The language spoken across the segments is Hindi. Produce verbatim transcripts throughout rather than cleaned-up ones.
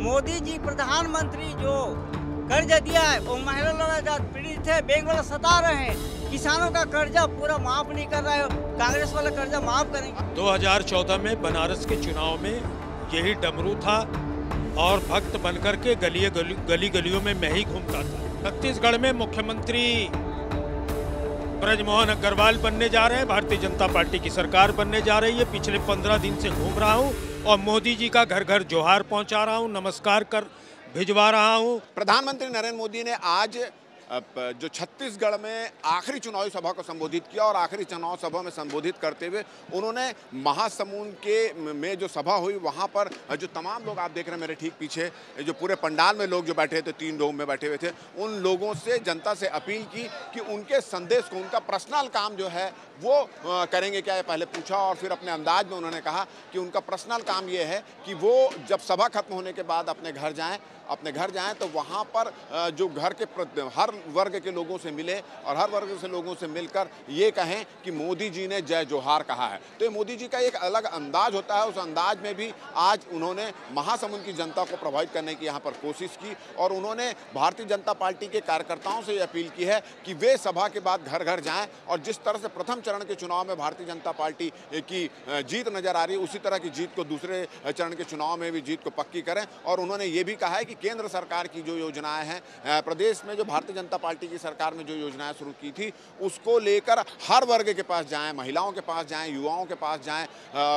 मोदी जी प्रधानमंत्री जो कर्ज दिया है वो महिला लोग पीड़ित है, बैंक वाला सता रहे हैं, किसानों का कर्जा पूरा माफ नहीं कर रहा है, कांग्रेस वाला कर्जा माफ करेंगे। दो हज़ार चौदह में बनारस के चुनाव में यही डमरू था और भक्त बनकर के गली गली गली गलियों में मैं ही घूमता था। छत्तीसगढ़ में मुख्यमंत्री ब्रजमोहन अग्रवाल बनने जा रहे हैं, भारतीय जनता पार्टी की सरकार बनने जा रही है। पिछले पंद्रह दिन से घूम रहा हूं और मोदी जी का घर घर जोहार पहुंचा रहा हूं, नमस्कार कर भिजवा रहा हूं। प्रधानमंत्री नरेंद्र मोदी ने आज जो छत्तीसगढ़ में आखिरी चुनावी सभा को संबोधित किया और आखिरी चुनाव सभा में संबोधित करते हुए उन्होंने महासमुंद के में जो सभा हुई वहां पर जो तमाम लोग आप देख रहे हैं मेरे ठीक पीछे, जो पूरे पंडाल में लोग जो बैठे थे, तीन रूम में बैठे हुए थे, उन लोगों से जनता से अपील की कि उनके संदेश को, उनका पर्सनल काम जो है वो करेंगे क्या, ये पहले पूछा और फिर अपने अंदाज में उन्होंने कहा कि उनका पर्सनल काम ये है कि वो जब सभा खत्म होने के बाद अपने घर जाएं अपने घर जाएं तो वहाँ पर जो घर के हर वर्ग के लोगों से मिले और हर वर्ग से लोगों से मिलकर ये कहें कि मोदी जी ने जय जोहार कहा है। तो ये मोदी जी का एक अलग अंदाज होता है, उस अंदाज में भी आज उन्होंने महासमुंद की जनता को प्रभावित करने की यहाँ पर कोशिश की और उन्होंने भारतीय जनता पार्टी के कार्यकर्ताओं से अपील की है कि वे सभा के बाद घर घर जाएँ और जिस तरह से प्रथम चरण के चुनाव में भारतीय जनता पार्टी की जीत नजर आ रही है उसी तरह की जीत को दूसरे चरण के चुनाव में भी जीत को पक्की करें। और उन्होंने ये भी कहा है कि केंद्र सरकार की जो योजनाएं हैं, प्रदेश में जो भारतीय जनता पार्टी की सरकार ने जो योजनाएं शुरू की थी उसको लेकर हर वर्ग के पास जाएं, महिलाओं के पास जाएं, युवाओं के पास जाएं,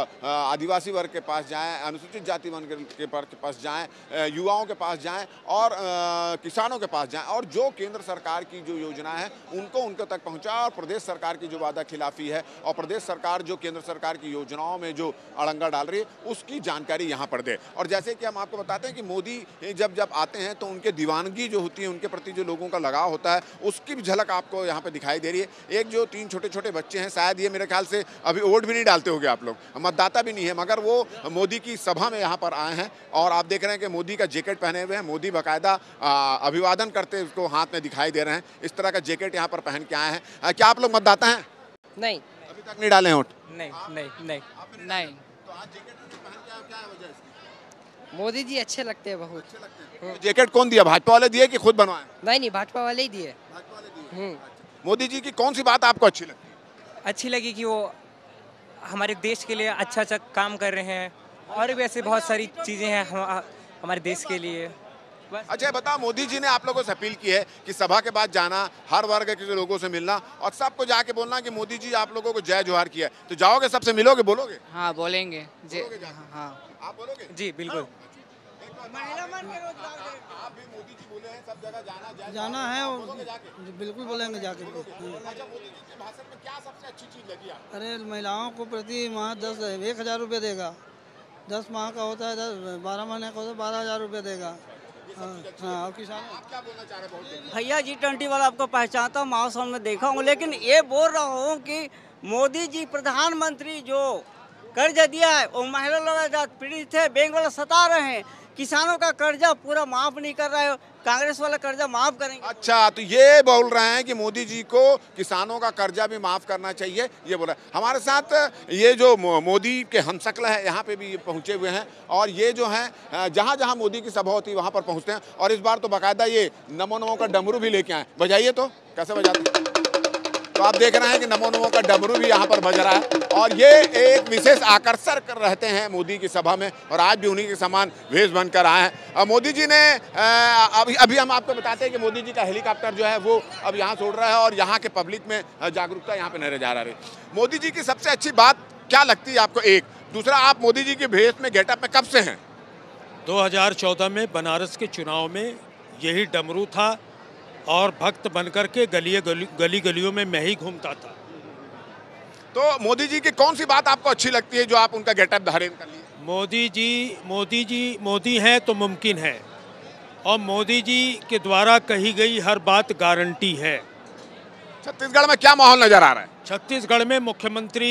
आदिवासी वर्ग के पास जाएं, अनुसूचित जाति वर्ग के पास जाएं, युवाओं के पास जाएं और किसानों के पास जाएं और जो केंद्र सरकार की जो योजनाएं हैं उनको उनके तक पहुंचाएं और प्रदेश सरकार की जो वादा खिलाफी है और प्रदेश सरकार जो केंद्र सरकार की योजनाओं में जो अड़ंगा डाल रही है उसकी जानकारी यहाँ पर दे। और जैसे कि हम आपको बताते हैं कि मोदी जब जब आते हैं तो उनके दीवानगी जो होती है, उनके प्रति जो लोगों का लगाव होता है उसकी भी झलक आपको यहाँ पे दिखाई दे रही है। एक जो तीन छोटे छोटे बच्चे हैं, शायद ये मेरे ख्याल से अभी वोट भी नहीं डालते होंगे आप लोग, मतदाता भी नहीं है, मगर वो मोदी की सभा में यहाँ पर आए हैं और आप देख रहे हैं कि मोदी का जैकेट पहने हुए हैं। मोदी बाकायदा अभिवादन करते उसको हाथ में दिखाई दे रहे हैं, इस तरह का जैकेट यहाँ पर पहन के आए हैं। क्या आप लोग मतदाता हैं? नहीं, अभी तक नहीं डाले वोट? नहीं नहीं नहीं नहीं। तो आज जैकेट पहन के आए, क्या है वजह इसकी? मोदी जी अच्छे लगते हैं बहुत। अच्छे लगते हैं। जैकेट कौन दिया, भाजपा वाले दिए कि खुद बनवाए? नहीं नहीं, भाजपा वाले ही दिए। भाजपा वाले दिए। मोदी जी की कौन सी बात आपको अच्छी लगती है? अच्छी लगी कि वो हमारे देश के लिए अच्छा अच्छा काम कर रहे हैं और भी ऐसे बहुत सारी चीज़ें हैं हम, हमारे देश के लिए। अच्छा बताओ, मोदी जी ने आप लोगों से अपील की है कि सभा के बाद जाना, हर वर्ग के लोगों से मिलना और सबको जाके बोलना कि मोदी जी आप लोगों को जय जोहार किया है, तो जाओगे सबसे मिलोगे, बोलोगे? हाँ बोलेंगे। हाँ आप बोलोगे? जी बिल्कुल। महिला मन के रोजगार आप भी मोदी जी बोले हैं सब जगह जाना जाना है और बोलोगे जाके? बिल्कुल बोलेंगे जाके। अच्छा, मोदी जी के भाषण में क्या सबसे अच्छी चीज लगी आपको? अरे महिलाओं को प्रति माह दस एक हजार रुपये देगा, दस माह का होता है, दस बारह महीने का होता है, बारह हजार रुपये देगा। हाँ और किसान आप क्या बोलना चाह रहे हैं? भैया जी ट्वेंटी वाला आपको पहचानता हूँ, महासौन में देखा हूँ, लेकिन ये बोल रहा हूँ कि मोदी जी प्रधानमंत्री जो कर्ज दिया है वो महिला लोग पीड़ित है, बैंक वाला सता रहे हैं, किसानों का कर्जा पूरा माफ नहीं कर रहा है, कांग्रेस वाला कर्जा माफ करेंगे। अच्छा, तो ये बोल रहे हैं कि मोदी जी को किसानों का कर्जा भी माफ करना चाहिए, ये बोल रहे हैं। हमारे साथ ये जो मोदी के हमशक्ल है यहाँ पे भी पहुँचे हुए हैं और ये जो है जहाँ जहाँ मोदी की सभा होती है वहाँ पर पहुँचते हैं और इस बार तो बाकायदा ये नमो नमो का डमरू भी लेके आए। बजाइए तो, कैसे बजाते हैं? तो आप देख रहे हैं कि नमो नमो का डमरू भी यहाँ पर बज रहा है और ये एक विशेष आकर्षण कर रहते हैं मोदी की सभा में और आज भी उन्हीं के समान वेश बनकर आए हैं। मोदी जी ने अभी अभी हम आपको बताते हैं कि मोदी जी का हेलीकॉप्टर जो है वो अब यहाँ से उड़ रहा है और यहाँ के पब्लिक में जागरूकता यहाँ पे नजर जा रही है। मोदी जी की सबसे अच्छी बात क्या लगती है आपको? एक दूसरा, आप मोदी जी के भेष में गेटअप में कब से हैं? दो हज़ार चौदह में बनारस के चुनाव में यही डमरू था और भक्त बनकर के गली गली गली गलियों में मैं ही घूमता था। तो मोदी जी की कौन सी बात आपको अच्छी लगती है जो आप उनका गेटअप धारण कर लिए? मोदी जी मोदी जी मोदी हैं तो मुमकिन है और मोदी जी के द्वारा कही गई हर बात गारंटी है। छत्तीसगढ़ में क्या माहौल नजर आ रहा है? छत्तीसगढ़ में मुख्यमंत्री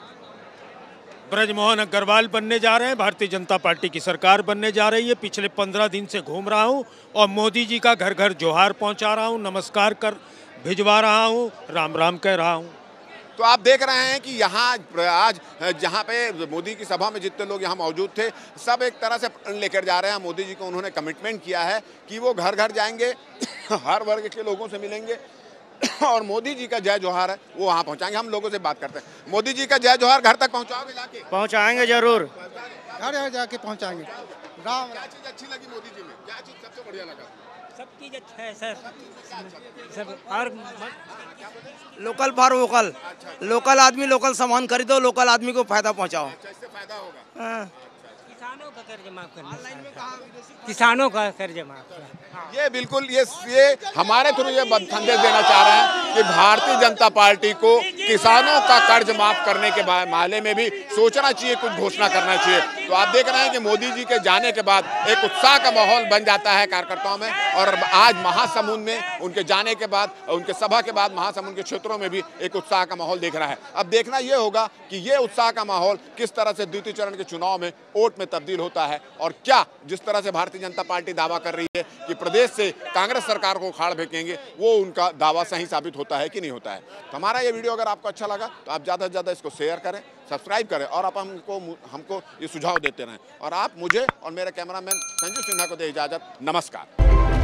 ब्रजमोहन अग्रवाल बनने जा रहे हैं, भारतीय जनता पार्टी की सरकार बनने जा रही है। पिछले पंद्रह दिन से घूम रहा हूं और मोदी जी का घर घर जोहार पहुंचा रहा हूं, नमस्कार कर भिजवा रहा हूं, राम राम कह रहा हूं। तो आप देख रहे हैं कि यहाँ आज जहाँ पे मोदी की सभा में जितने लोग यहाँ मौजूद थे, सब एक तरह से प्रण लेकर जा रहे हैं। मोदी जी को उन्होंने कमिटमेंट किया है कि वो घर घर जाएंगे, हर वर्ग के लोगों से मिलेंगे और मोदी जी का जय जोहार है वो वहाँ पहुँचाएंगे। हम लोगों से बात करते हैं। मोदी जी का जय जोहार घर तक पहुँचाओगे जाके? पहुँचाएंगे जरूर, घर घर जाके पहुँचाएंगे। गाँव क्या चीज़ अच्छी लगी मोदी जी में? क्या चीज़ सबसे बढ़िया लगा? सब चीज़ अच्छा है सर, सब और लोकल फॉर वोकल, लोकल आदमी लोकल सामान खरीदो, लोकल आदमी को फायदा पहुंचाओ। इससे फायदा होगा। हाँ। किसानों का कर्ज माफ करना, किसानों का कर्ज माफ। ये बिल्कुल ये ये हमारे थ्रू ये संदेश देना चाह रहे हैं कि भारतीय जनता पार्टी को किसानों का कर्ज माफ करने के मामले में भी सोचना चाहिए, कुछ घोषणा करना चाहिए। तो आप देख रहे हैं कि मोदी जी के जाने के बाद एक उत्साह का माहौल बन जाता है कार्यकर्ताओं में, और आज महासमुंद में उनके जाने के बाद, उनके सभा के बाद महासमुंद के क्षेत्रों में भी एक उत्साह का माहौल देख रहा है। अब देखना यह होगा कि ये उत्साह का माहौल किस तरह से द्वितीय चरण के चुनाव में वोट में तब्दील होता है, और क्या जिस तरह से भारतीय जनता पार्टी दावा कर रही है कि प्रदेश से कांग्रेस सरकार को उखाड़ फेंकेंगे, वो उनका दावा सही साबित होता है कि नहीं होता है। तो हमारा ये वीडियो अगर आपको अच्छा लगा तो आप ज़्यादा से ज़्यादा इसको शेयर करें, सब्सक्राइब करें, और आप हमको हमको ये सुझाव देते रहें। और आप मुझे और मेरे कैमरामैन संजू सिन्हा को दे इजाज़त। नमस्कार।